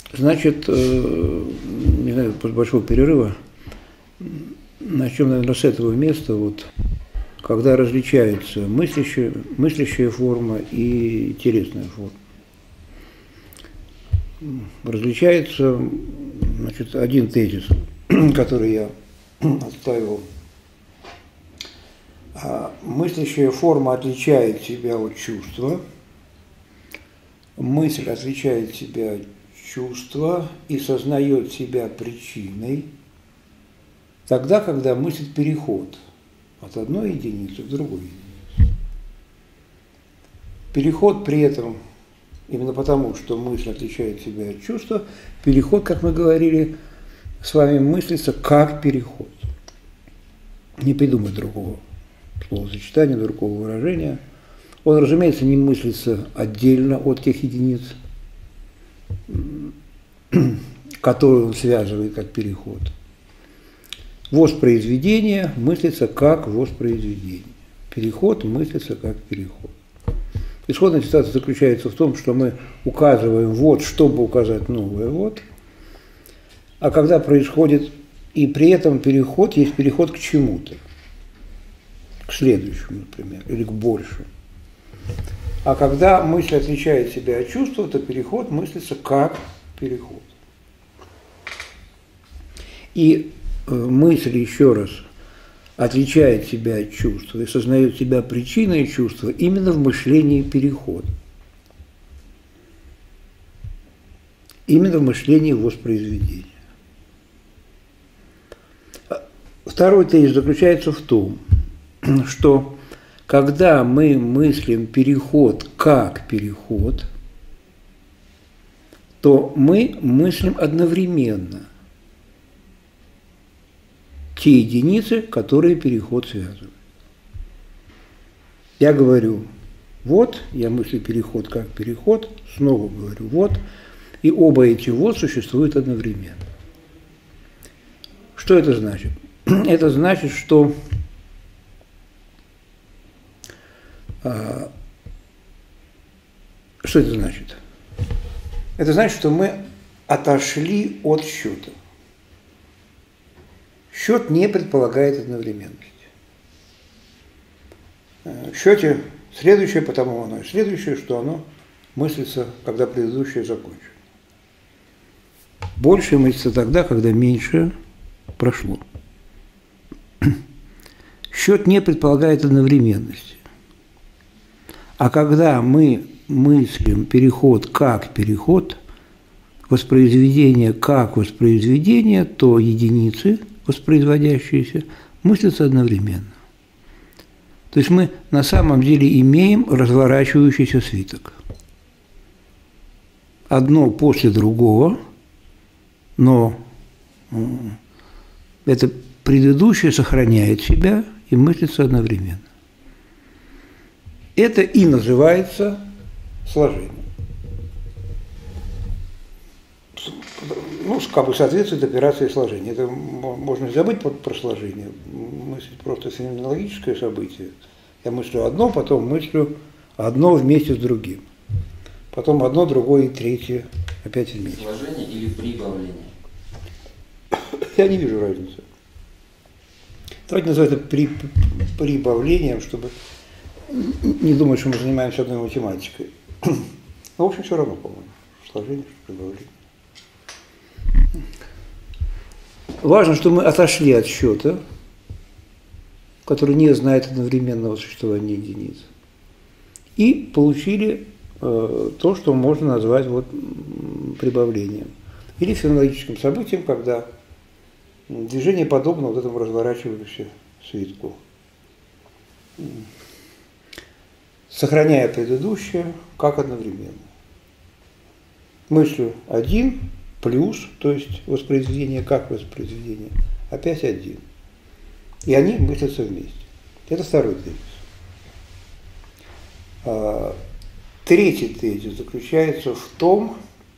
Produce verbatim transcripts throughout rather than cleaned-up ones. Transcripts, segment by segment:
Значит, не знаю, после большого перерыва, начнем, наверное, с этого места, вот, когда различаются мыслящая, мыслящая форма и телесная форма. Различается, значит, один тезис, который я отстаивал. Мыслящая форма отличает себя от чувства, мысль отличает себя от чувства и сознает себя причиной тогда, когда мыслит переход от одной единицы к другой единице. Переход при этом, именно потому, что мысль отличает себя от чувства, переход, как мы говорили, с вами мыслится как переход. Не придумать другого словосочетания, другого выражения. Он, разумеется, не мыслится отдельно от тех единиц, которые он связывает как переход. Воспроизведение мыслится как воспроизведение. Переход мыслится как переход. Исходная ситуация заключается в том, что мы указываем «вот», чтобы указать новое «вот», а когда происходит и при этом переход, есть переход к чему-то, к следующему, например, или к большему. А когда мысль отличает себя от чувства, то переход мыслится как переход. И мысль, еще раз, отличает себя от чувства и сознает себя причиной чувства именно в мышлении перехода. Именно в мышлении воспроизведения. Второй тезис заключается в том, что когда мы мыслим переход как переход, то мы мыслим одновременно те единицы, которые переход связывают. Я говорю «вот», я мыслю переход как переход, снова говорю «вот», и оба эти «вот» существуют одновременно. Что это значит? Это значит, что а, что это значит? Это значит, что мы отошли от счета. Счет не предполагает одновременность. В счете следующее, потому оно и следующее, что оно мыслится, когда предыдущее закончено. Больше мыслится тогда, когда меньше прошло. Счет не предполагает одновременности. А когда мы мыслим переход как переход, воспроизведение как воспроизведение, то единицы, воспроизводящиеся, мыслятся одновременно. То есть мы на самом деле имеем разворачивающийся свиток. Одно после другого, но это предыдущее сохраняет себя и мыслится одновременно. Это и называется сложением. Ну, как бы соответствует операции сложения. Это можно забыть про сложение, мыслить просто феноменологическое событие. Я мыслю одно, потом мыслю одно вместе с другим. Потом одно, другое и третье опять вместе. Сложение или прибавление? Я не вижу разницы. Давайте назовем это при, прибавлением, чтобы не думать, что мы занимаемся одной математикой. В общем, все равно, по-моему, сложение, прибавление. Важно, что мы отошли от счета, который не знает одновременного существования единиц, и получили э, то, что можно назвать вот, прибавлением или феноменологическим событием, когда движение подобно вот этому разворачивающемуся свитку, сохраняя предыдущее как одновременно. Мыслю один плюс, то есть воспроизведение как воспроизведение, опять один. И они мыслятся вместе. Это второй тезис. А, третий тезис заключается в том,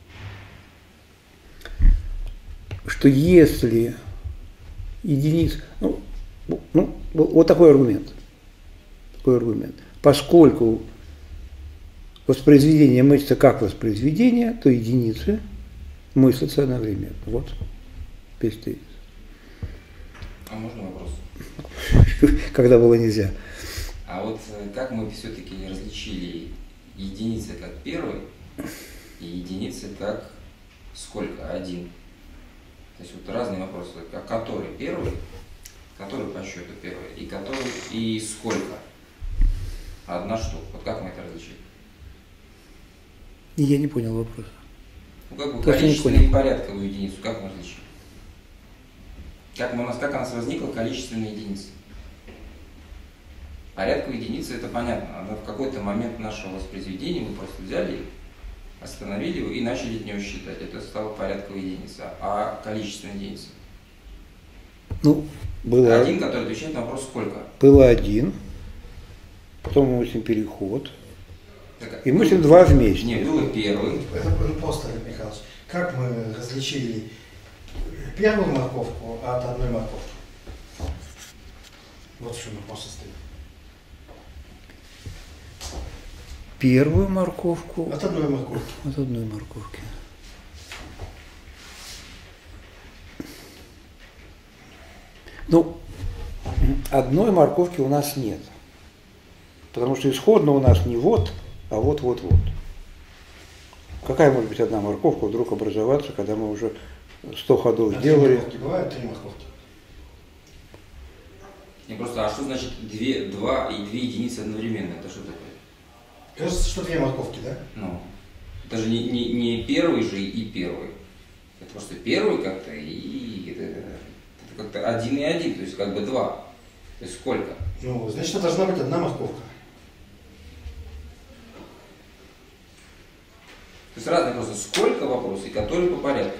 что если единица, ну, ну, вот такой аргумент, такой аргумент. Поскольку воспроизведение мыслится как воспроизведение, то единицы мыслятся одновременно. Вот весь тезис. А можно вопрос? Когда было нельзя. А вот как мы все-таки различили единицы как первый и единицы как сколько? Один. То есть вот разные вопросы. А который первый, который по счету первый, и который и сколько? Одна штука. Вот как мы это различили? Я не понял вопроса. Ну как бы количественную и порядковую единицу, как мы различили? Как, мы, у нас, как у нас возникла количественная единица? Порядковая единица, это понятно. Она в какой-то момент нашего воспроизведения мы просто взяли, остановили его и начали от него считать. Это стала порядковая единица. А количественная единица? Ну, было... Один, который отвечает на вопрос «сколько?». Было один, потом мы мыслим переход, так, и мыслим два вместе. Нет, было первый. Это просто, Михайлович, как мы различили первую морковку от одной морковки? Вот в чем вопрос состоит. Первую морковку от одной морковки. От одной морковки. Ну, одной морковки у нас нет. Потому что исходно у нас не вот, а вот-вот-вот. Какая может быть одна морковка вдруг образоваться, когда мы уже сто ходов а сделали? Три морковки бывают три морковки? Не просто, а что значит две, два и две единицы одновременно? Это что такое? Кажется, что две морковки, да? Ну, это же не, не, не первый же и первый. Это просто первый как-то и это, это как-то один и один, то есть как бы два. То есть сколько? Ну, значит, это должна быть одна морковка. То есть разные просто сколько вопросов, и которые по порядку.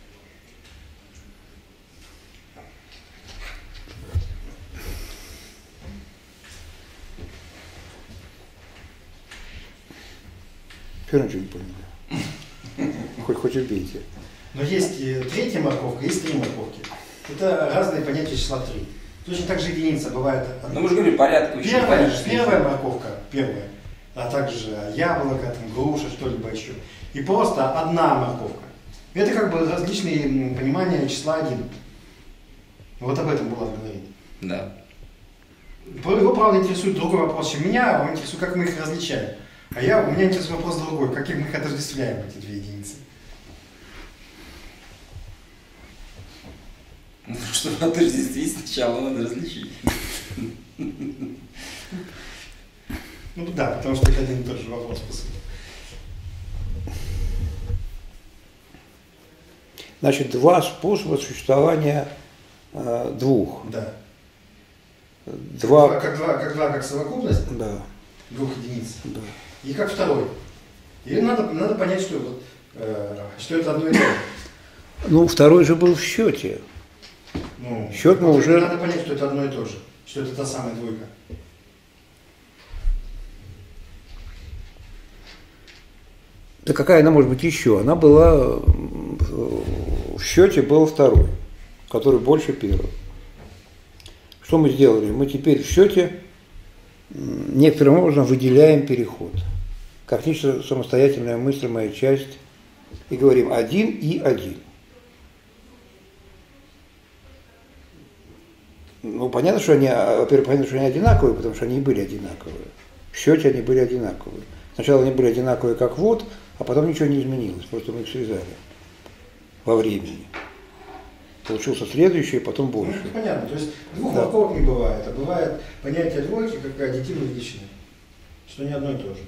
Все равно ничего не понял. Хоть, хоть убейте. Но есть третья морковка, есть три морковки. Это разные понятия числа три. Точно так же единица бывает. Ну мы же говорим порядку. Первая, первая морковка, первая, а также яблоко, там, груша, что-либо еще. И просто одна морковка. Это как бы различные понимания числа один. Вот об этом Булат говорит. Да. Его, правда, интересует другой вопрос, чем меня, он интересует, как мы их различаем. А я, у меня интересует вопрос другой, как мы их отождествляем, эти две единицы. Ну, чтобы отождествить, сначала надо различить. Ну да, потому что это один и тот же вопрос, по сути. Значит, два способа существования э, двух. Да. Два... Как два, как два, как совокупность Да. двух единиц. Да. И как второй. И надо, надо понять, что, вот, э, что это одно и то же. Ну, второй же был в счете. Ну, Счет мы вот уже... Надо понять, что это одно и то же. Что это та самая двойка. Да какая она может быть еще? Она была... В счете был второй, который больше первого. Что мы сделали? Мы теперь в счете некоторым образом выделяем переход. Как нечто самостоятельная мыслимая часть. И говорим один и один. Ну, понятно, что они, во-первых, понятно, что они одинаковые, потому что они и были одинаковые. В счете они были одинаковые. Сначала они были одинаковые, как вот, а потом ничего не изменилось, просто мы их связали во времени. Получился следующий, потом больше. Ну, понятно, то есть двух Да. морковок не бывает, а бывает понятие двойки как аддитивно величины, что не одно и то же.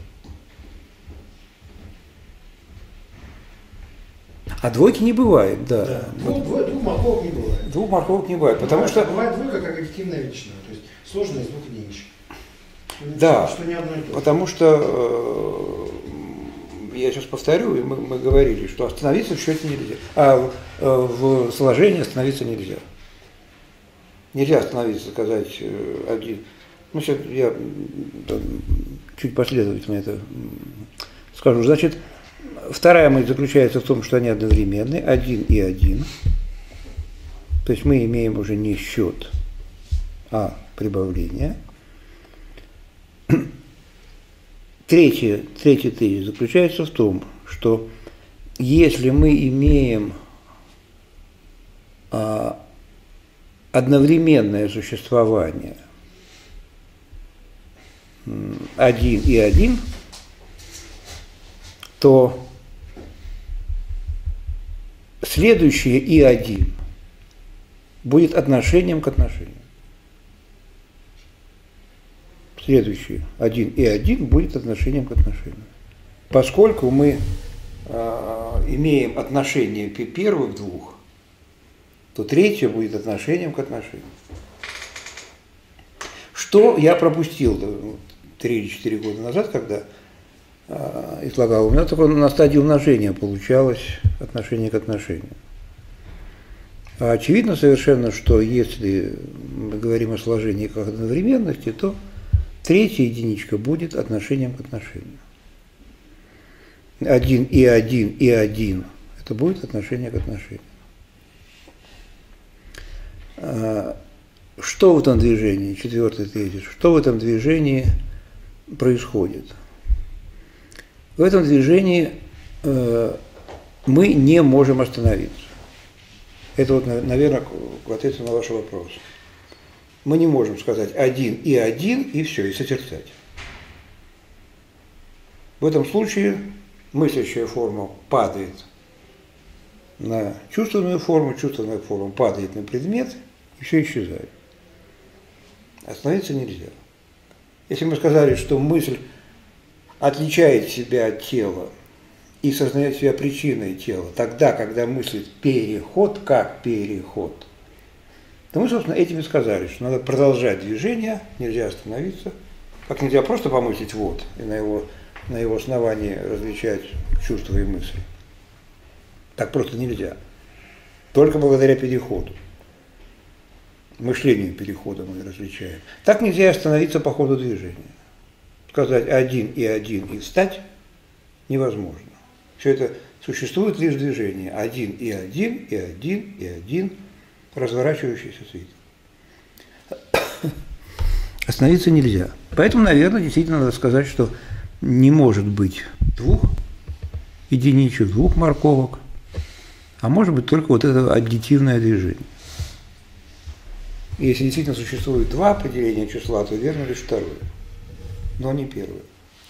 А двойки не бывает, да. Да. Двух, двух, двух морковок не бывает. Двух морковок не бывает, потому бывает, что... Бывает двойка как аддитивная величина, то есть сложная из двух единичек. Да, что, что не одно и то же. потому что, э, я сейчас повторю, и мы, мы говорили, что остановиться в счете нельзя, а в, э, в сложении остановиться нельзя. Нельзя остановиться, сказать э, один. Ну, сейчас я там, чуть последовательно это скажу. Значит, вторая мысль заключается в том, что они одновременны, один и один. То есть мы имеем уже не счет, а прибавление. Третий, третий тезис заключается в том, что если мы имеем а, одновременное существование один и один, то следующее и один будет отношением к отношению. Следующее один и один будет отношением к отношению. Поскольку мы э, имеем отношение первых двух, то третье будет отношением к отношению. Что я пропустил три или четыре года назад, когда э, излагал, у меня только на стадии умножения получалось отношение к отношению. А очевидно совершенно, что если мы говорим о сложении как одновременности, то третья единичка будет отношением к отношению. Один и один и один – это будет отношение к отношению. Что в этом движении, четвертый тезис, что в этом движении происходит? В этом движении э, мы не можем остановиться. Это вот, наверное, в ответ на ваш вопрос. Мы не можем сказать один и один, и все, и созерцать. В этом случае мыслящая форма падает на чувственную форму, чувственная форма падает на предмет, и все исчезает. Остановиться нельзя. Если мы сказали, что мысль отличает себя от тела и сознает себя причиной тела, тогда, когда мыслит переход как переход, то мы, собственно, этим и сказали, что надо продолжать движение, нельзя остановиться, как нельзя просто помыслить вот, и на его, на его основании различать чувства и мысли. Так просто нельзя. Только благодаря переходу. Мышлению перехода мы различаем. Так нельзя остановиться по ходу движения. Сказать один и один и встать невозможно. Все это существует лишь в движении. Один и один, и один, и один, разворачивающийся свет. Остановиться нельзя. Поэтому, наверное, действительно надо сказать, что не может быть двух единичек, двух морковок, а может быть только вот это аддитивное движение. И если действительно существует два определения числа, то верно лишь второе, но не первое.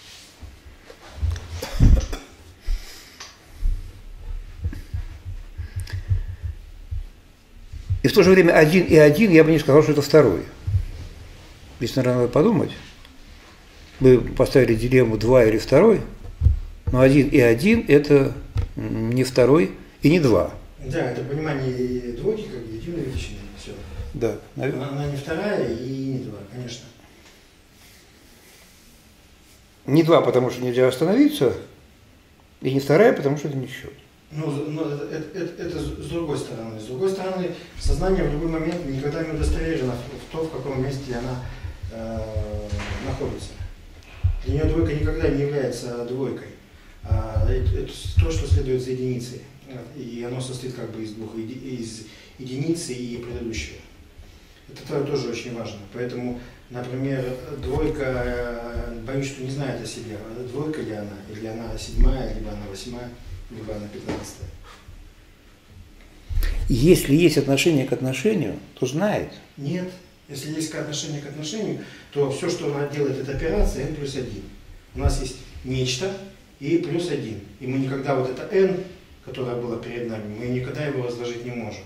И в то же время один и один я бы не сказал, что это второй. Здесь, наверное, надо подумать. Мы поставили дилемму два или второй, но один и один это не второй и не два. Да, это понимание двойки как единой величины. Все. Да, она, она не вторая и не два, конечно. Не два, потому что нельзя остановиться, и не вторая, потому что это не счет. Ну, но это, это, это, это с другой стороны. С другой стороны, сознание в любой момент никогда не удостоверено в том, в каком месте она э, находится. Для нее двойка никогда не является двойкой. А это, это то, что следует за единицей. И оно состоит как бы из двух, из единицы и предыдущего. Это тоже очень важно. Поэтому, например, двойка, боюсь, что не знает о себе, двойка ли она, или она седьмая, либо она восьмая, либо она пятнадцатая. Если есть отношение к отношению, то знает. Нет. Если есть отношение к отношению, то все, что она делает, это операция n плюс один. У нас есть нечто и плюс один. И мы никогда вот это n, которое было перед нами, мы никогда его разложить не можем.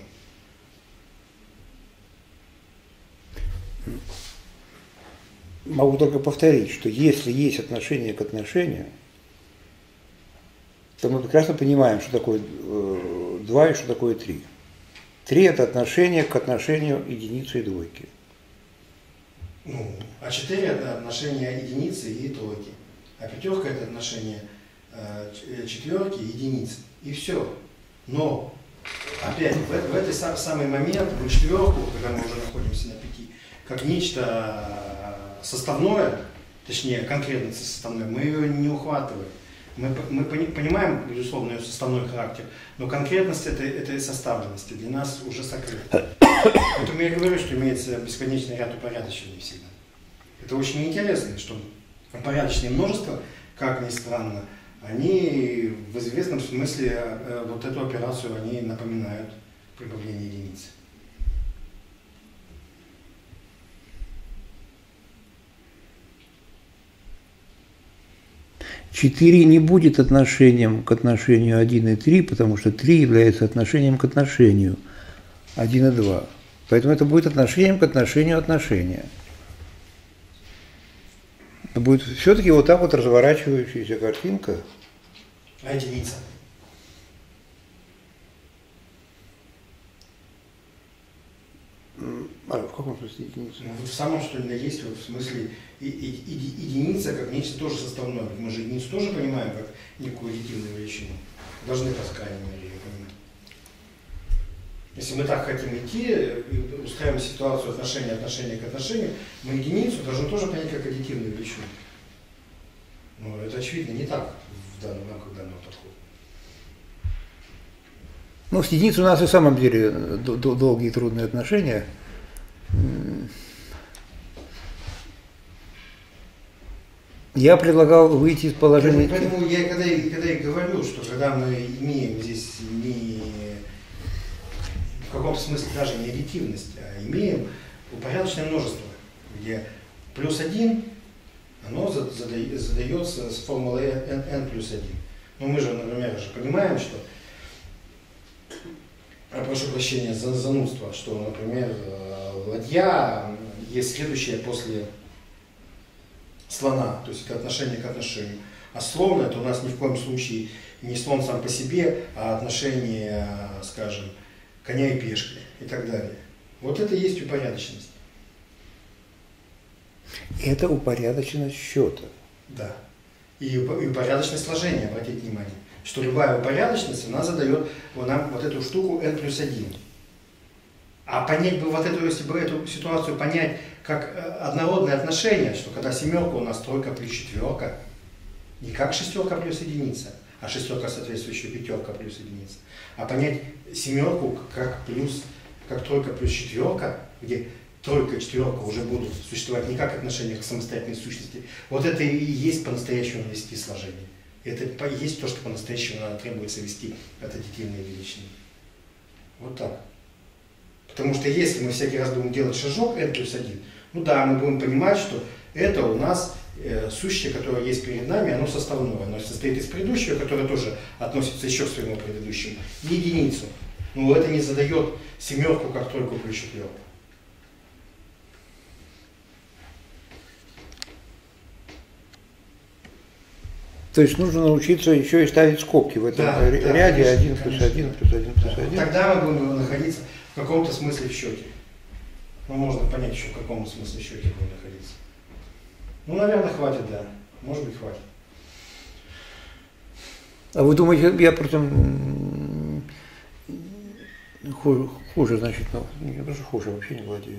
Могу только повторить, что если есть отношение к отношению, то мы прекрасно понимаем, что такое два и что такое три. Три – это отношение к отношению единицы и двойки. Ну, а четыре – это отношение единицы и тройки. А пятерка – это отношение э, четверки и единицы. И все. Но, опять, в, в этот самый момент мы четверку, когда мы уже находимся на пяти, как нечто составное, точнее, конкретно составное, мы ее не ухватываем. Мы, мы понимаем, безусловно, ее составной характер, но конкретность этой, этой составленности для нас уже сокрыта. Поэтому я говорю, что имеется бесконечный ряд упорядочений всегда. Это очень интересно, что упорядоченное множество, как ни странно, они в известном смысле э, вот эту операцию они напоминают прибавление единицы. четыре не будет отношением к отношению один и три, потому что три является отношением к отношению один и два. Поэтому это будет отношением к отношению отношения. Это будет все-таки вот так вот разворачивающаяся картинка. А единица? А в каком смысле единица? Ну, в самом, что ли, есть, вот, в смысле и, и, и, единица как нечто тоже составное. Мы же единицу тоже понимаем как некую аддитивную величину. Должны, по крайней мере, ее понимать. Если мы так хотим идти, и устраиваем ситуацию отношения, отношения к отношению, мы единицу должны тоже понять как аддитивную величину. Но это, очевидно, не так в данном рамках данного подхода. Ну, с единицей у нас и в самом деле долгие и трудные отношения. Я предлагал выйти из положения... Поэтому я когда, когда и говорю, что когда мы имеем здесь не в каком-то смысле даже не аддитивность, а имеем упорядоченное множество, где плюс один, оно задается с формулой n, n плюс один. Но мы же, например, же понимаем, что, я прошу прощения за занудство, что, например, ладья есть следующее после слона, то есть это отношение к отношению. А слон это у нас ни в коем случае не слон сам по себе, а отношение, скажем, коня и пешки и так далее. Вот это и есть упорядоченность. Это упорядоченность счета. Да. И упорядоченность сложения, обратите внимание, что любая упорядоченность, она задает нам вот эту штуку n плюс один. А понять бы вот эту, если бы эту ситуацию понять как однородное отношение, что когда семерка у нас тройка плюс четверка, не как шестерка плюс единица, а шестерка соответствующая пятерка плюс единица, а понять семерку как плюс, как тройка плюс четверка, где тройка и четверка уже будут существовать не как отношения к самостоятельной сущности. Вот это и есть по-настоящему вести сложение. Это и есть то, что по-настоящему надо требуется вести от аддитивной величины. Вот так. Потому что если мы всякий раз будем делать шажок n плюс один, ну да, мы будем понимать, что это у нас э, сущее, которое есть перед нами, оно составное. Оно состоит из предыдущего, которое тоже относится еще к своему предыдущему, и единицу. Но это не задает семерку как тройку плюс четверку. То есть нужно научиться еще и ставить скобки в этом да, ряде да, один плюс один плюс один плюс один. Тогда мы будем находиться в каком-то смысле в счете. Ну, можно понять еще, в каком смысле в счете будем находиться. Ну, наверное, хватит, да. Может быть, хватит. А вы думаете, я против хуже, хуже значит, ну, не просто хуже, вообще не владею.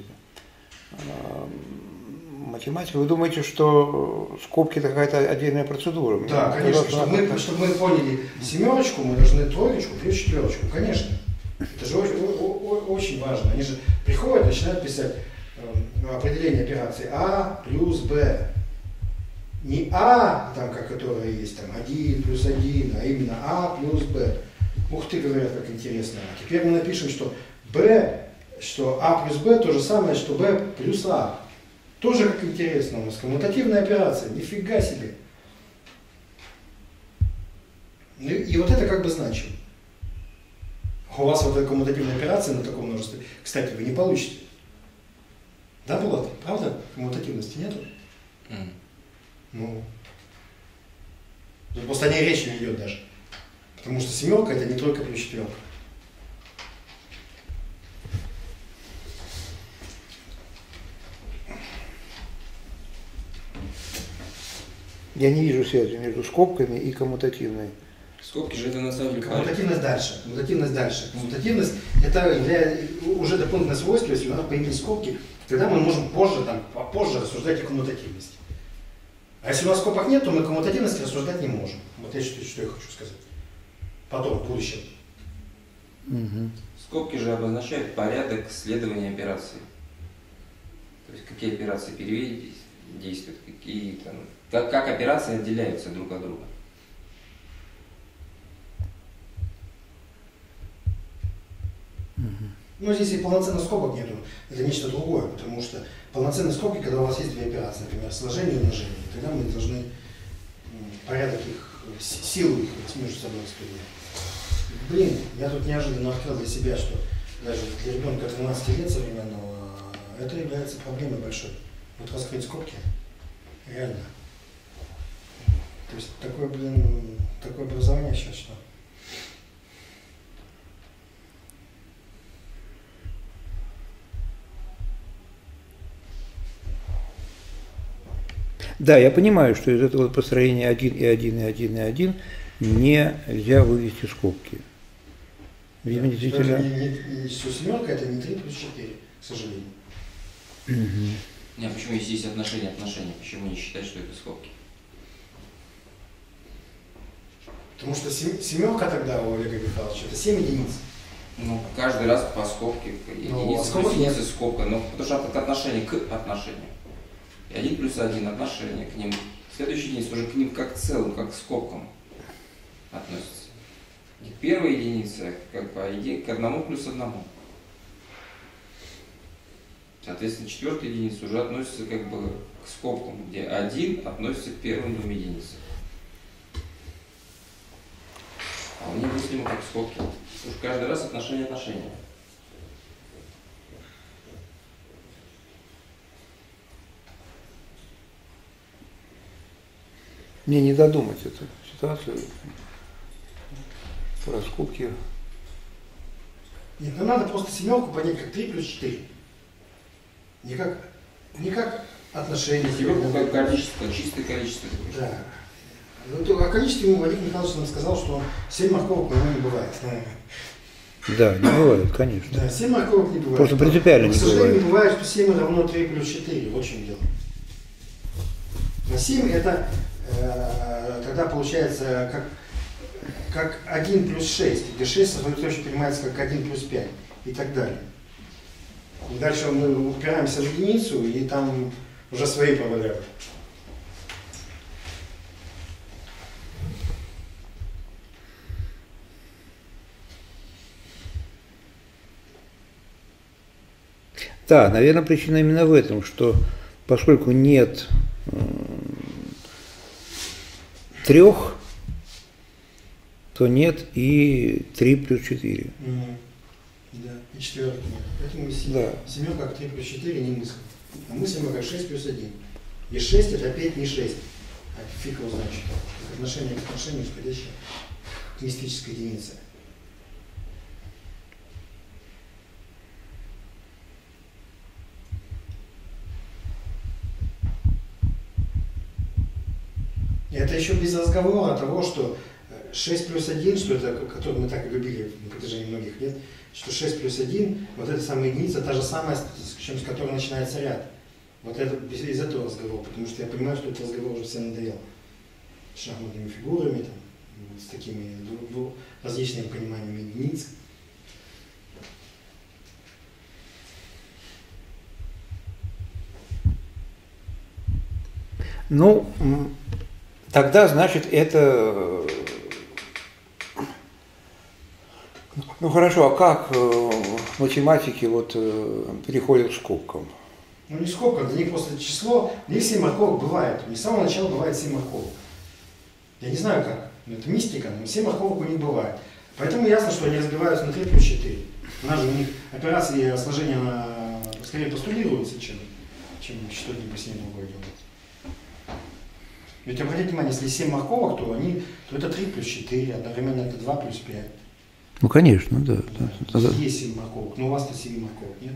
Математика, вы думаете, что скобки это какая-то отдельная процедура? Да, конечно. Чтобы мы, чтобы мы поняли семерочку, мы должны троечку плюс четверочку. Конечно. Это же очень, очень важно. Они же приходят, начинают писать э, определение операции А плюс Б. Не А, там, как которая есть, там один плюс один, а именно А плюс Б. Ух ты, говорят, как интересно. А теперь мы напишем, что Б, что А плюс Б то же самое, что Б плюс А. Тоже как интересно у нас. Коммутативная операция. Нифига себе. И, и вот это как бы значимо. У вас вот эта коммутативная операция на таком множестве, кстати, вы не получите. Да, Булат? Правда? Коммутативности нету? Mm. Ну. Тут просто о ней речь не идет даже. Потому что семерка это не тройка плюс четверка. Я не вижу связи между скобками и коммутативной. Скобки же это на самом деле... Коммутативность дальше. Коммутативность дальше. Коммутативность это для, уже дополнительное свойство, если у нас появились скобки, тогда мы можем позже, там, позже рассуждать о коммутативности. А если у нас скобок нет, то мы коммутативность рассуждать не можем. Вот я что, что я хочу сказать. Потом, в будущем. Угу. Скобки же обозначают порядок следования операций. То есть какие операции переведения действуют, какие там, как, как операции отделяются друг от друга. Ну, здесь и полноценных скобок нету, это нечто другое, потому что полноценные скобки, когда у вас есть две операции, например, сложение и умножение, тогда мы должны порядок их, силу их между собой распределять. Блин, я тут неожиданно открыл для себя, что даже для ребенка тринадцати лет современного это является проблемой большой. Вот раскрыть скобки, реально. То есть такое, блин, такое образование сейчас что? Да, я понимаю, что из этого построения один и один и один и один нельзя вывести скобки. Видимо, действительно... Это не, не, не, что семерка это не три плюс четыре, к сожалению. Угу. Не, а почему, если есть отношения, отношения, почему не считать, что это скобки? Потому что семерка тогда у Олега Михайловича это семь единиц. Ну, каждый раз по скобке, единица плюс единица скобка, ну, потому что это отношение к отношению. И один плюс один отношение к ним. Следующая единица уже к ним как к целым, как к скобкам относится. И первая единица как бы к одному плюс одному. Соответственно, четвертая единица уже относится как бы к скобкам, где один относится к первым двум единицам. А у них мыслимо как скобки. Потому что каждый раз отношение отношения. Мне не додумать эту ситуацию про скобки. Нет, ну надо просто семерку понять как три плюс четыре. Не как, не как отношение. Семерку как количество, чистое количество. Да. Ну, о количестве Олег Михайлович нам сказал, что семь морковок у него не бывает. Да, не бывает, конечно. Да, семь морковок не бывает. Просто принципиально не бывает. К сожалению, не бывает, что семь равно три плюс четыре. Вот в чем дело. На семь это э, тогда получается как, как один плюс шесть, где шесть сосредоточенно понимается как один плюс пять и так далее. И дальше мы упираемся в единицу, и там уже свои проблемы. Да, наверное, причина именно в этом, что поскольку нет э, трех, то нет и три плюс четыре. Mm-hmm. Да, и четверки нет. Поэтому да. семерка как три плюс четыре не мысль. А мыслимо как шесть плюс один. И шесть это опять не шесть. А фиг его знает, что. Отношение к отношению, исходящее к мистической единице. И это еще без разговора того, что шесть плюс один, что это, который мы так и любили на протяжении многих лет, что шесть плюс один, вот эта самая единица, та же самая, с, чем, с которой начинается ряд. Вот это из этого разговора, потому что я понимаю, что этот разговор уже всем надоел. С шахматными фигурами, там, вот, с такими различными пониманиями единиц. Ну, тогда, значит, это... Ну хорошо, а как э, математики вот, э, переходят к скобкам? Ну не скобка, для них просто число, для них семь морковок бывает. У них с самого начала бывает семь морковок. Я не знаю как, но это мистика, но семь морковок у них бывает. Поэтому ясно, что они разбиваются на три плюс четыре. У нас же у них операции сложения на, скорее постулируются, чем, чем что-нибудь с ним другое делать. Ведь обратите внимание, если семь морковок, то, они, то это три плюс четыре, одновременно это два плюс пять. Ну, конечно, да. Да. да. Есть семь морковок, но у вас-то семь морковок нет.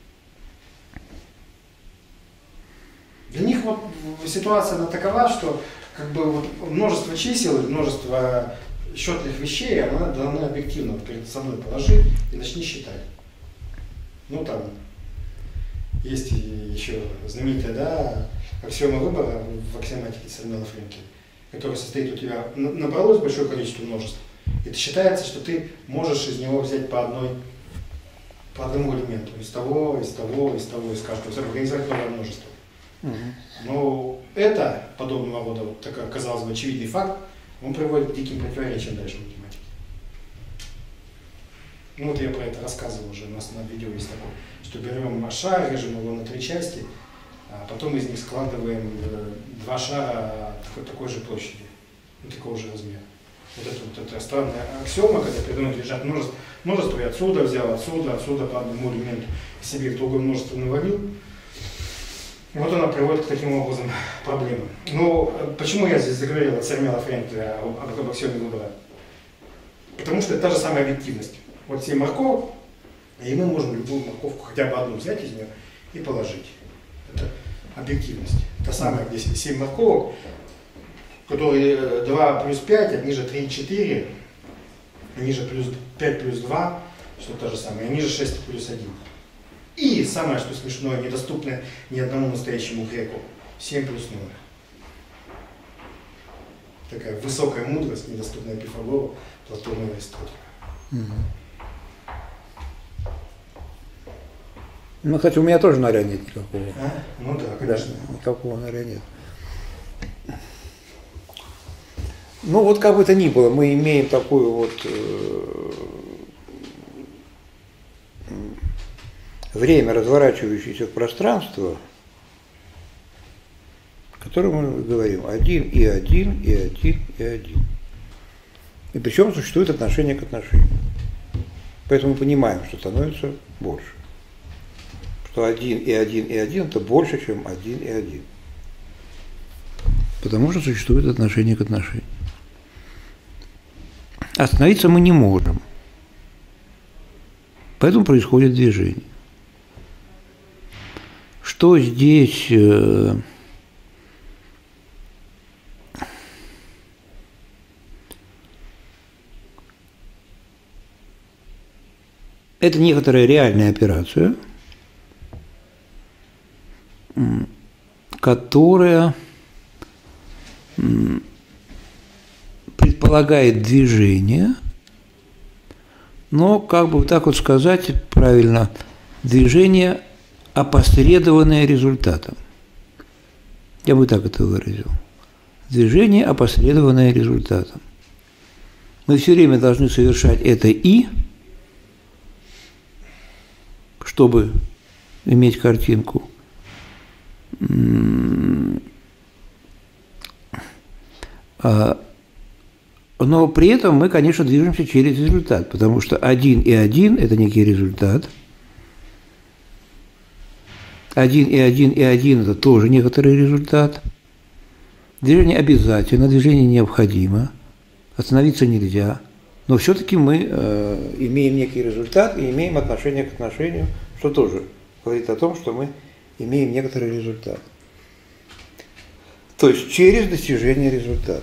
Для них вот ситуация она такова, что как бы вот множество чисел, множество счетных вещей, она должна объективно перед собой положить и начни считать. Ну там есть еще знаменитая, да, аксиома выбора в аксиоматике Сальмена Френкеля, которая состоит у тебя, набралось большое количество множеств. Это считается, что ты можешь из него взять по одной, по одному элементу, из того, из того, из того, из каждого, организовать новое множество. Угу. Но это, подобного рода, вот такой, казалось бы, очевидный факт, он приводит к диким противоречиям дальше в математике. Ну вот я про это рассказывал уже, у нас на видео есть такое, что берем шар, режем его на три части, а потом из них складываем два шара такой, такой же площади, ну, такого же размера. Вот это вот эта странная аксиома, когда передо мной лежат множество, множество, я отсюда взял, отсюда, отсюда по одному элементу, себе в другое множество навалил. Вот она приводит к таким образом проблемам. Ну, почему я здесь заговорил о Цермела Френкеля, об, об аксиоме выбора? Потому что это та же самая объективность. Вот семь морковок, и мы можем любую морковку, хотя бы одну взять из нее и положить. Это объективность. Та самая, где семь морковок, которые два плюс пять, одни же три и четыре, они же плюс пять плюс два, что то же самое, они же шесть плюс один. И самое, что смешное, недоступное ни одному настоящему греку, семь плюс ноль. Такая высокая мудрость, недоступная Пифагору, Платону и Аристотелю. Угу. Ну, кстати, у меня тоже норя нет никакого. А? Ну да, конечно. Да, никакого норя нет. Ну, вот как бы то ни было, мы имеем такую вот э, время, разворачивающееся в пространство, о котором мы говорим один и один, и один, и один. И причем существует отношение к отношению. Поэтому мы понимаем, что становится больше. Что один и один и один это больше, чем один и один. Потому что существует отношение к отношению. Остановиться мы не можем. Поэтому происходит движение. Что здесь э, это некоторая реальная операция, которая предполагает движение, но, как бы так вот сказать правильно, движение, опосредованное результатом. Я бы так это выразил. Движение, опосредованное результатом. Мы все время должны совершать это «и», чтобы иметь картинку. Но при этом мы, конечно, движемся через результат, потому что один и один – это некий результат. Один и один и один – это тоже некоторый результат. Движение обязательно, движение необходимо, остановиться нельзя. Но все-таки мы э, имеем некий результат и имеем отношение к отношению, что тоже говорит о том, что мы имеем некоторый результат. То есть через достижение результата.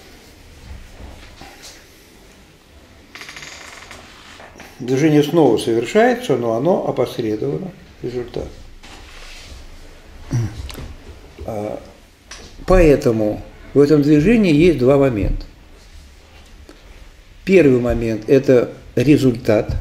Движение снова совершается, но оно опосредовано результатом. Поэтому в этом движении есть два момента. Первый момент – это результат,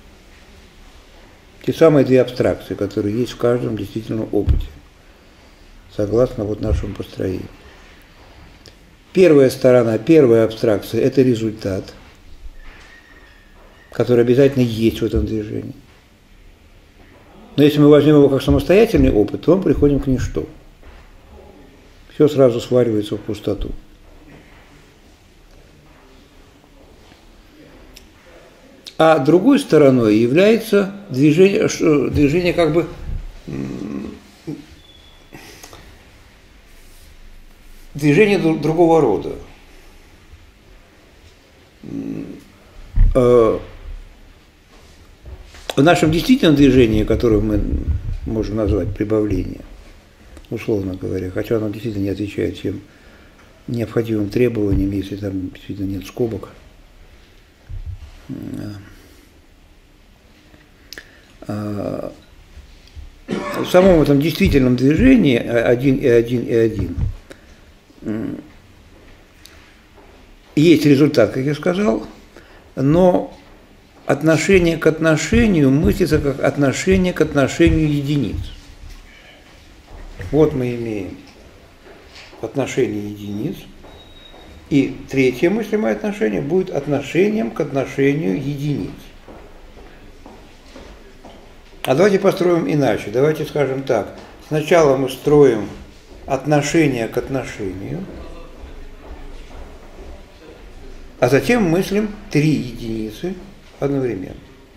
те самые две абстракции, которые есть в каждом действительном опыте, согласно вот нашему построению. Первая сторона, первая абстракция – это результат, который обязательно есть в этом движении. Но если мы возьмем его как самостоятельный опыт, то мы приходим к ничто. Все сразу сваливается в пустоту. А другой стороной является движение, движение как бы движение другого рода. В нашем действительном движении, которое мы можем назвать прибавление, условно говоря, хотя оно действительно не отвечает всем необходимым требованиям, если там действительно нет скобок, в самом этом действительном движении один и один и один есть результат, как я сказал, но отношение к отношению мыслится как отношение к отношению единиц. Вот мы имеем отношение единиц, и третье мыслимое отношение будет отношением к отношению единиц. А давайте построим иначе. Давайте скажем так. Сначала мы строим отношение к отношению, а затем мыслим три единицы одновременно.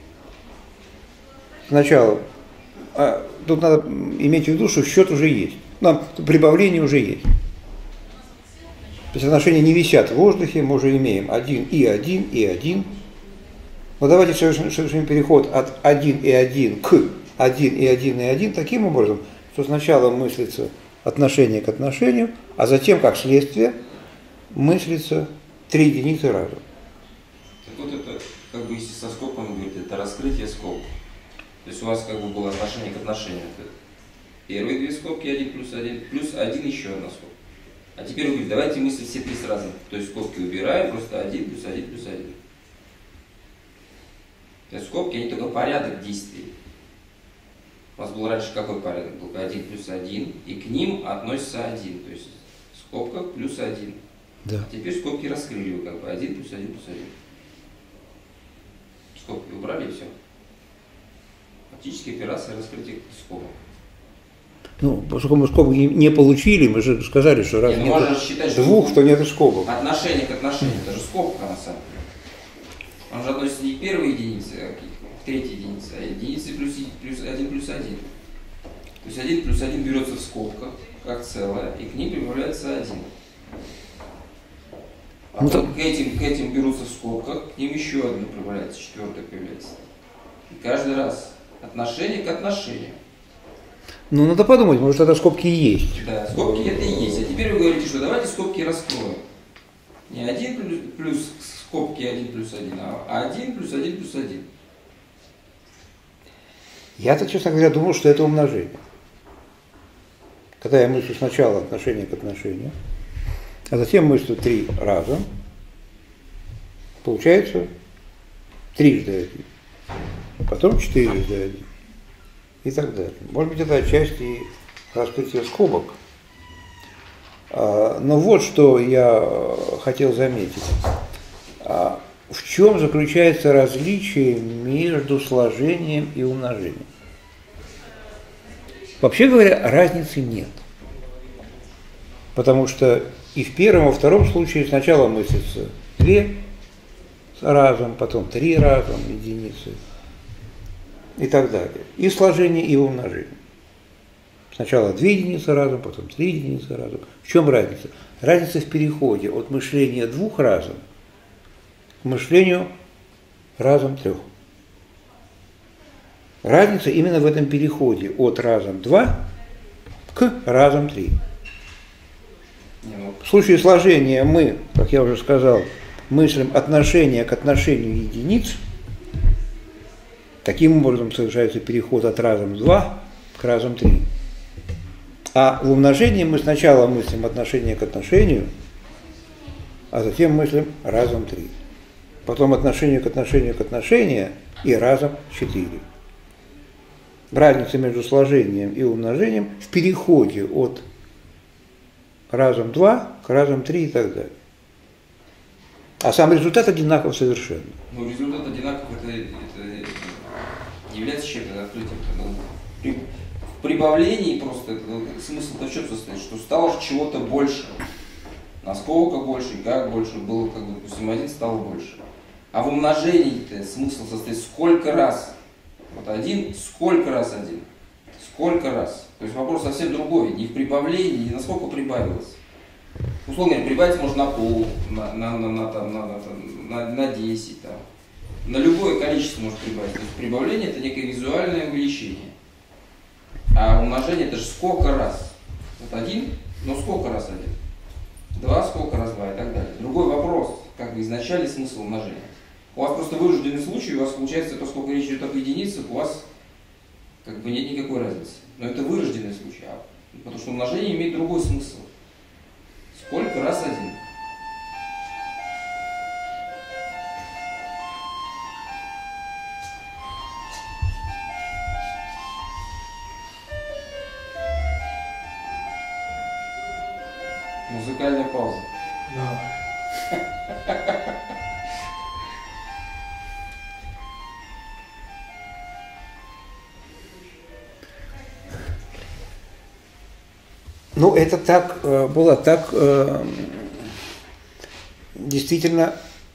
Сначала, а, тут надо иметь в виду, что счет уже есть. Нам прибавление уже есть. То есть отношения не висят в воздухе, мы уже имеем один и один и один. Но давайте совершим, совершим переход от один и один к один и один и один таким образом, что сначала мыслится отношение к отношению, а затем, как следствие, мыслится три единицы разом. Так вот это, как бы, если со скобками говорить, это раскрытие скобок. То есть у вас как бы было отношение к отношению. Первые две скобки, один плюс один, плюс один еще одна скобка. А теперь вы говорите, давайте мысли все три сразу. То есть скобки убираем, просто один плюс один плюс один. То есть скобки, они только порядок действий. У вас был раньше какой порядок? Был один плюс один, и к ним относится один. То есть скобка плюс один. Да. А теперь скобки раскрыли вы как бы один плюс один плюс один. Скобки убрали и все. Фактически операция раскрытия скобок. Ну, поскольку мы скобок не получили, мы же сказали, что раз не, нет ну, считать, двух, что то нет скобок. Отношение к отношению, это же скобка на самом деле. Он же относится не к первой единице, а к третьей единице, а единице плюс, плюс один плюс один. То есть один плюс один берется в скобках, как целое, и к ним прибавляется один. А ну, к, этим, к этим берутся в скобках, к ним еще одно прибавляется, четвертое появляется. И каждый раз отношение к отношению. Ну, надо подумать, может, это скобки и есть. Да, скобки это и есть. А теперь вы говорите, что давайте скобки раскроем. Не один плюс, плюс скобки один плюс один, а один плюс один плюс один. Я-то, честно говоря, думал, что это умножение. Когда я мыслю сначала отношение к отношению, а затем мыслю три раза, получается трижды один, потом четырежды один и так далее. Может быть, это отчасти раскрытие скобок. Но вот что я хотел заметить. В чем заключается различие между сложением и умножением? Вообще говоря, разницы нет. Потому что и в первом, и во втором случае сначала мыслится две разом, потом три разом, единицы и так далее. И сложение, и умножение. Сначала две единицы разом, потом три единицы разом. В чем разница? Разница в переходе от мышления двух разом к мышлению разом трех. Разница именно в этом переходе от разом два к разом три. В случае сложения мы, как я уже сказал, мыслим отношение к отношению единиц. Таким образом совершается переход от разом два к разом три. А в умножении мы сначала мыслим отношение к отношению, а затем мыслим разом три. Потом отношение к отношению к отношению и разом четыре. Разница между сложением и умножением в переходе от разом два к разом три и так далее. А сам результат одинаков совершенно. Ну, результат одинаков, это, это не является чем-то открытием. Ну, при, в прибавлении просто это, смысл-то в чем состоит, что стало чего-то больше. Насколько больше и как больше было, как бы, допустим, один стало больше. А в умножении-то смысл состоит сколько раз. Вот один, сколько раз один. Сколько раз. То есть вопрос совсем другой. Не в прибавлении, не насколько прибавилось. Условно говоря, прибавить можно на пол, на, на, на, на, там, на, на, на десять. Там. На любое количество может прибавить. То есть прибавление это некое визуальное увеличение. А умножение это же сколько раз. Вот один, но сколько раз один. Два, сколько раз два и так далее. Другой вопрос, как бы изначальный смысл умножения. У вас просто вырожденный случай, у вас получается, поскольку речь идет об единицах, у вас как бы нет никакой разницы. Но это вырожденный случай, потому что умножение имеет другой смысл. Сколько раз один? Музыкальная пауза. Да. Ну, это так э, было, так э, действительно,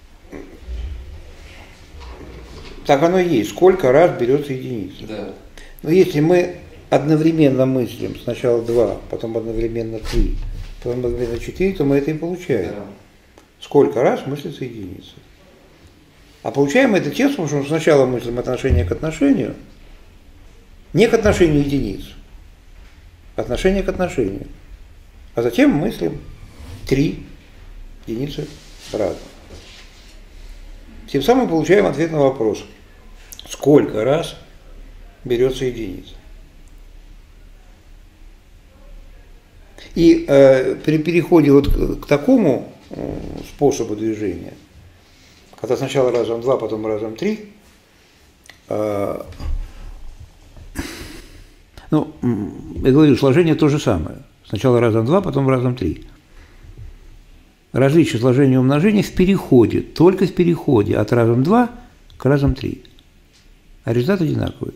так оно и есть. Сколько раз берется единица. Да. Но если мы одновременно мыслим, сначала два, потом одновременно три, потом одновременно четыре, то мы это и получаем. Да. Сколько раз мыслится единица. А получаем мы это тем, что мы сначала мыслим отношение к отношению, не к отношению единиц, отношение к отношению. А затем мыслим три единицы раза. Тем самым получаем ответ на вопрос, сколько раз берется единица. И э, при переходе вот к, к такому э, способу движения, когда сначала разом два, потом разом три, э, ну, я говорю, сложение то же самое. Сначала разом два, потом разом три. Различие сложения и умножения в переходе, только в переходе от разом два к разом три. А результат одинаковый.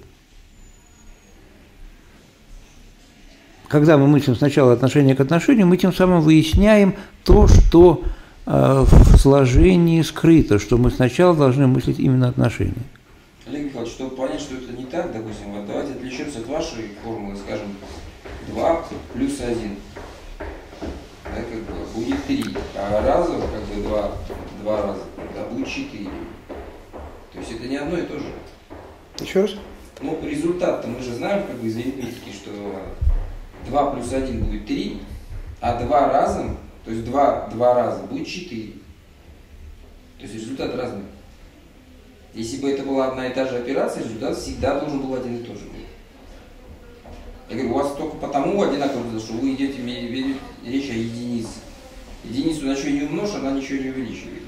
Когда мы мыслим сначала отношение к отношению, мы тем самым выясняем то, что э, в сложении скрыто, что мы сначала должны мыслить именно отношения. Олег Михайлович, чтобы понять, что это не так, допустим, вот давайте отвлечемся от вашей формулы, скажем, два плюс один. Да, как бы будет три, а разом как бы два, два раза, да, будет четыре. То есть это не одно и то же. Еще раз? Ну, результат-то мы же знаем, как бы из арифметики, что два плюс один будет три, а два разом, то есть два, два раза будет четыре. То есть результат разный. Если бы это была одна и та же операция, результат всегда должен был один и тот же быть. Я говорю, у вас только потому одинаково, что вы идете, ведете речь о единице. Единицу на что не умножь, она ничего не увеличивает.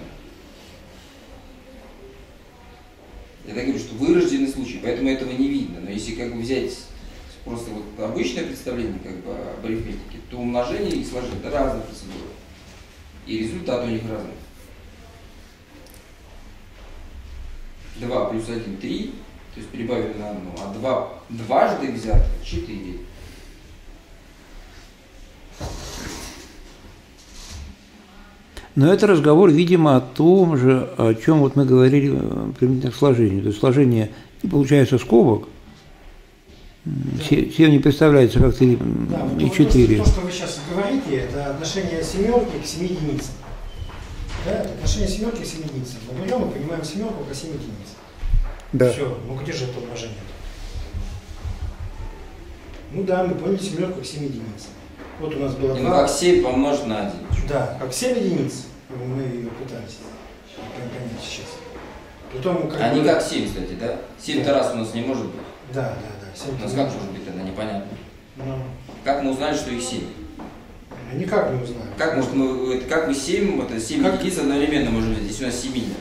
Я так говорю, что вырожденный случай, поэтому этого не видно. Но если как бы взять просто вот обычное представление как бы об арифметике, то умножение и сложение – это разные процедуры. И результат у них разный. два плюс один – три, то есть прибавили на одну, а два дважды взято – четыре. Но это разговор, видимо, о том же, о чем вот мы говорили применительно к сложению. То есть сложение не получается скобок, все не представляется как три да, и четыре. То, что вы сейчас говорите, это отношение семерки к семи единицам. Да, это отношение семерки к семи единицам. Мы берем и понимаем семерку как семь единиц. Да. Все, ну где же это умножение? Ну да, мы поняли семерку как семь единиц. Вот у нас было ну, как семь помножить на один. Да, как семь единиц. Мы ее пытались понять сейчас. Притом, как а бы... не как семь, кстати, да? семь-то да. раз у нас не может быть. Да, да, да. семь у нас как может быть тогда, непонятно. Ну... Как мы узнали, что их семь? Никак не узнаем. Как, может, мы, это, как мы семь, это семь как? единиц одновременно можем взять, если у нас семь?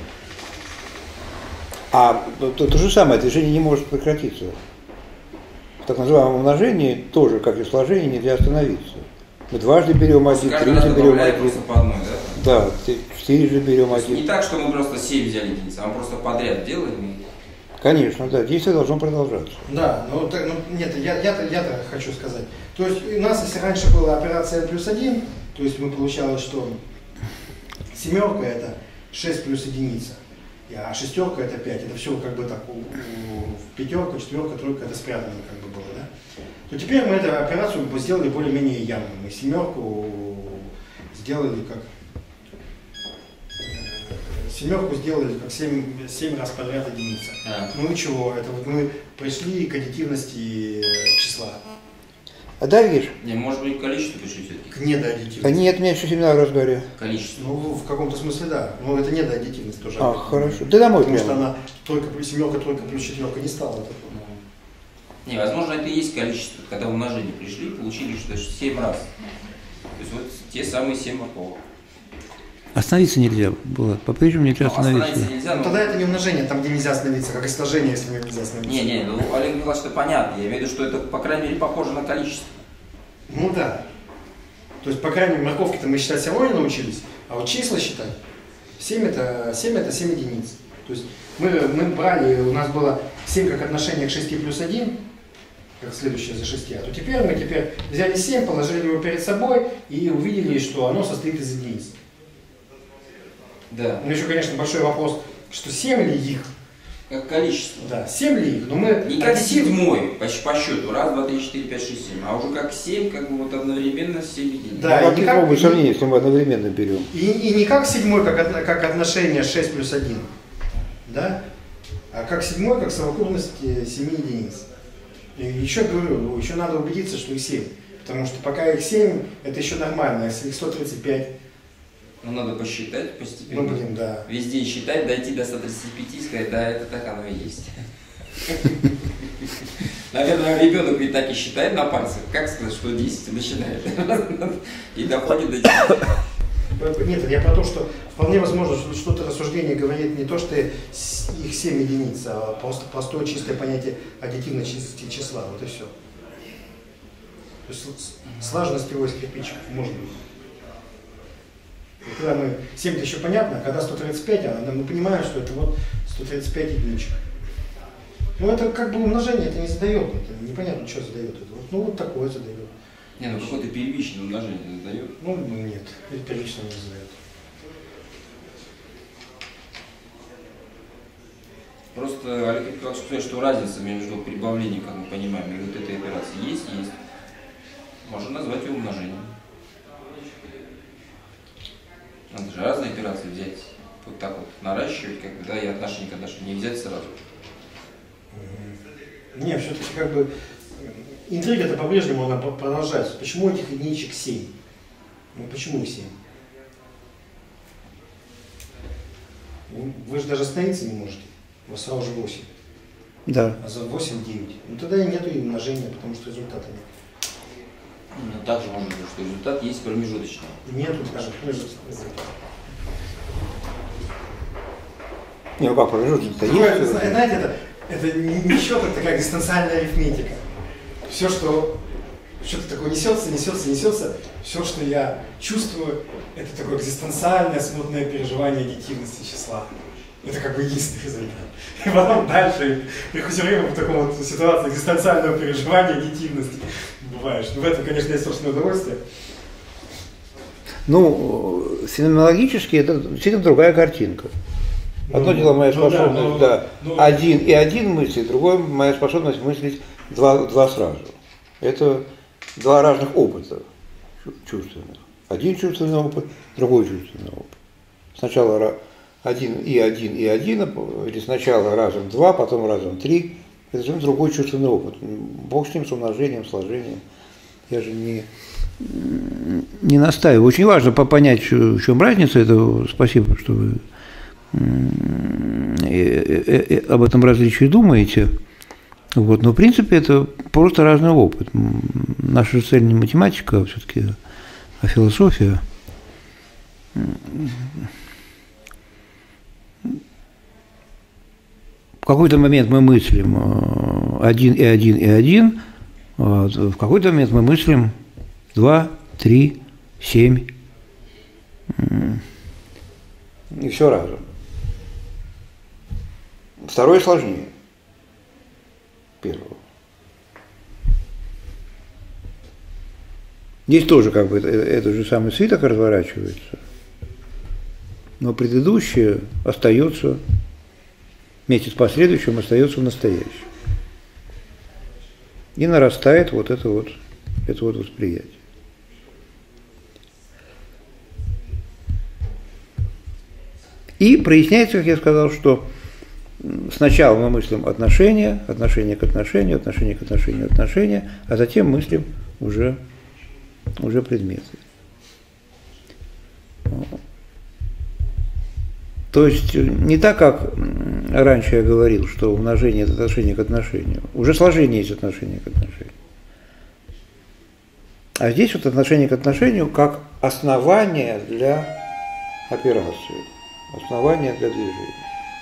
А то, то же самое, движение не может прекратиться. В так называемом умножении тоже, как и в сложении, нельзя остановиться. Мы дважды берем один, трижды берем один. По одной, да? Да, четырежды берем один. Не так, что мы просто семь взяли единиц, а мы просто подряд делаем. Конечно, да, действие должно продолжаться. Да, ну, так, ну нет, я, я-то, я-то хочу сказать. То есть у нас, если раньше была операция n плюс один, то есть мы получалось, что семерка это шесть плюс единица, а шестерка это пять. Это все как бы так, у, у, пятерка, четверка, тройка это спрятано как бы было, да? То теперь мы эту операцию сделали более-менее явно. Мы семерку сделали как семерку сделали как семь, семь раз подряд единица. А. Ну и чего? Это вот мы пришли к аддитивности числа. А да, видишь? Не, может быть, количество пришли все-таки? К недоаддитивности. А нет, меня еще семинар разговаривали. Количество. Ну, в каком-то смысле, да. Но это недоаддитивность тоже. А, хорошо. Да домой Потому прямо. что она только семерка, тройка плюс четверка не стала. Это... Не, возможно, это и есть количество. Когда умножение пришли, получили что семь раз. То есть вот те самые семь морковок. Остановиться нельзя было, по-прежнему нельзя ну, остановиться. Остановиться нельзя, но... ну, тогда это не умножение, там, где нельзя остановиться, как и сложение, если нельзя остановиться. Не, не, ну, Олег Николаевич, это понятно. Я имею в виду, что это, по крайней мере, похоже на количество. Ну да. То есть, по крайней мере, морковки-то мы считать все равно не научились, а вот числа считать, семь это семь, это семь единиц. То есть, мы, мы брали, у нас было семь как отношение к шести плюс один, как следующее за шестью, то теперь мы теперь взяли семь, положили его перед собой и увидели, что оно состоит из единиц. Да. Ну еще, конечно, большой вопрос, что семь ли их? Как количество. Да, семь ли их, но мы... Не как седьмой по, по счету, раз, два, три, четыре, пять, шесть, семь, а уже как семь, как бы вот одновременно семь единиц. Да, ну, и не как как... сравнение, если мы одновременно берем. И, и не как седьмой, как, от, как отношение шесть плюс один, да? А как седьмой, как совокупность семи единиц. И еще говорю, еще надо убедиться, что их семь. Потому что пока их семь, это еще нормально, если их сто тридцать пять. Ну, надо посчитать постепенно. Ну, блин, да. Везде считать, дойти до ста тридцати пяти и сказать, да, это так оно и есть. Наверное, ребенок ведь так и считает на пальцах. Как сказать, что десять начинает? И доходит до десяти. Нет, я про то, что вполне возможно, что что-то рассуждение говорит не то, что их семь единиц, а просто простое чистое понятие аддитивности числа. Вот и все. То есть слаженность его из кирпичиков может быть. И когда мы, семь-то еще понятно, а когда сто тридцать пять, мы понимаем, что это вот сто тридцать пять единичек. Ну это как бы умножение, это не задает, это непонятно, что задает это. Вот, ну вот такое задает. Не, ну какое-то первичное умножение задает. Ну нет, это первично не задает. Просто Олег Николаевич сказал, что разница между прибавлением, как мы понимаем, и вот этой операцией есть, есть. Можно назвать ее умножением. Надо же разные операции взять, вот так вот наращивать, как бы, да, и отношение к отношению не взять сразу. Не, все-таки как бы интрига-то по-прежнему она продолжается. Почему этих единичек семь? Ну почему семь? Вы же даже остановиться не можете. У вас сразу же восемь. Да. А за восемь девять. Ну тогда и нету и умножения, потому что результата нет. Ну, также можно сказать, что результат есть промежуточный. Нету даже промежуточного результата. Не, ну как промежуточный-то Ну, есть? знаете, это, это не счет, это такая дистанциальная арифметика. Все, что что-то такое несется, несется, несется, все, что я чувствую, это такое экзистенциальное, смутное переживание аддитивности числа. Это как бы единственный результат. И потом дальше прихусируем в таком вот ситуации экзистенциального переживания аддитивности. Бываешь. Ну, в этом, конечно, есть собственное удовольствие. Ну, феноменологически это действительно другая картинка. Одно ну, дело моя ну, способность, да, ну, да, ну, один и один мыслить, другое моя способность мыслить два, два сразу. Это два разных опыта чувственных. Один чувственный опыт, другой чувственный опыт. Сначала один и один и один, или сначала разом два, потом разом три. Это же другой чувственный опыт. Бог с ним, с умножением, сложением. Я же не, не настаиваю. Очень важно понять, в чем разница. Это спасибо, что вы об этом различии думаете. Вот. Но в принципе это просто разный опыт. Наша же цель не математика, а все-таки а философия. В какой-то момент мы мыслим один и один и один, в какой-то момент мы мыслим два, три, семь. И все разом. Второе сложнее первого. Здесь тоже как бы этот же самый свиток разворачивается, но предыдущее остается вместе с последующим, остается в настоящем. И нарастает вот это вот, это вот восприятие. И проясняется, как я сказал, что сначала мы мыслим отношения, отношения к отношению, отношения к отношению, отношения, а затем мыслим уже, уже предметы. То есть не так, как раньше я говорил, что умножение – это отношение к отношению. Уже сложение есть отношение к отношению. А здесь вот отношение к отношению как основание для операции, основание для движения.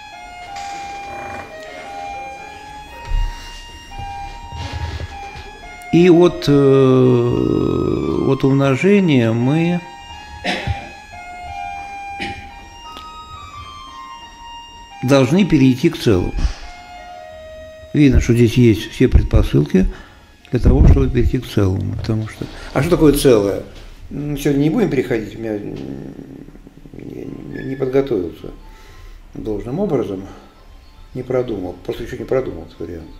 И вот, э, вот умножение мы должны перейти к целому. Видно, что здесь есть все предпосылки для того, чтобы перейти к целому. Потому что... А что такое целое? Сегодня не будем переходить, у меня не подготовился должным образом, не продумал, просто еще не продумал этот вариант.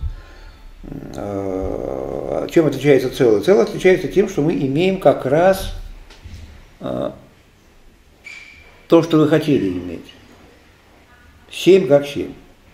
Чем отличается целое? Целое отличается тем, что мы имеем как раз то, что вы хотели иметь. Семь как семь.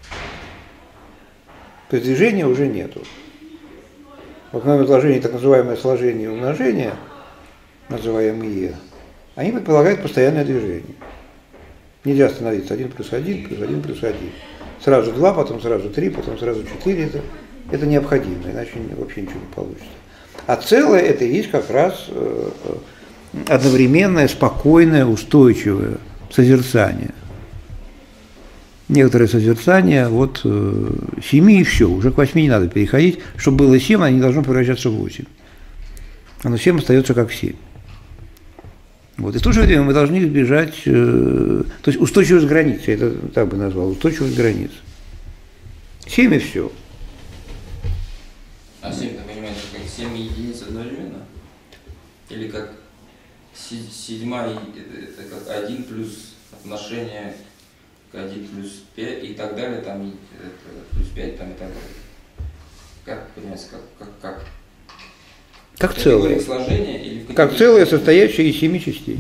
То есть движения уже нету. Вот в моем изложении так называемое сложение и умножение, называемые, они предполагают постоянное движение. Нельзя остановиться один плюс один, плюс один, плюс один. Сразу два, потом сразу три, потом сразу четыре. Это, это необходимо, иначе вообще ничего не получится. А целое это есть как раз одновременное, спокойное, устойчивое созерцание. Некоторые созерцания, вот семи и все, уже к восьми не надо переходить. Чтобы было семь, оно не должно превращаться в восемь. Оно семь остается как семь. Вот. И в то же время мы должны избежать, э, то есть устойчивость границ, я это так бы назвал, устойчивость границ. Семь и все. А семь, ты понимаешь, как семь единиц одновременно? Или как седьмая, это как один плюс отношение к один плюс пять и так далее, там это плюс пять там и так далее. Как понимаете, как, как, как? Как целое. Или как целое, состоящее из семи частей.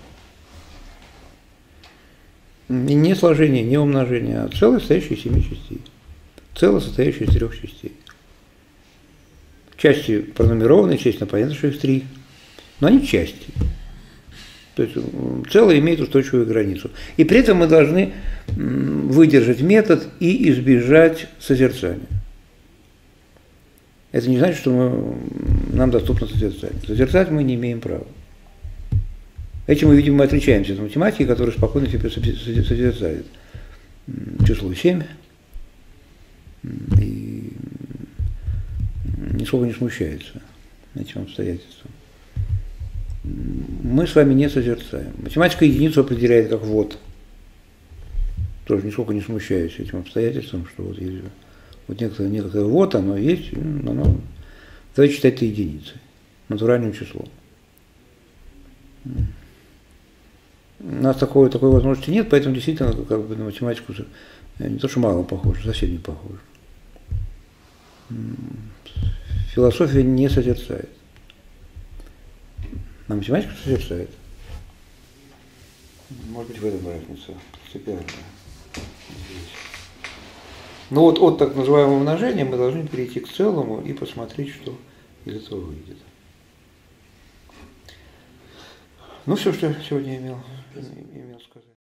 Не сложение, не умножение, а целое, состоящее из семи частей. Целое, состоящее из трех частей. Части пронумерованные, естественно, понятно, что их три. Но они части. То есть целое имеет устойчивую границу. И при этом мы должны выдержать метод и избежать созерцания. Это не значит, что мы, нам доступно созерцание. Созерцать мы не имеем права. Этим мы, видимо, мы отличаемся от математики, которая спокойно себе созерцает число семь и нисколько не смущается этим обстоятельством. Мы с вами не созерцаем. Математика единицу определяет как вот. Тоже нисколько не смущаюсь этим обстоятельством, что вот есть вот некоторое, некоторое вот оно есть, оно, давайте считать это единицей, натуральным числом. У нас такой, такой возможности нет, поэтому действительно как бы на математику не то, что мало похоже, совсем не похоже. Философия не созерцает. А математика созерцает. Может быть, в этом разница принципиальная. Но вот от так называемого умножения мы должны перейти к целому и посмотреть, что из этого выйдет. Ну, все, что я сегодня имел, имел сказать.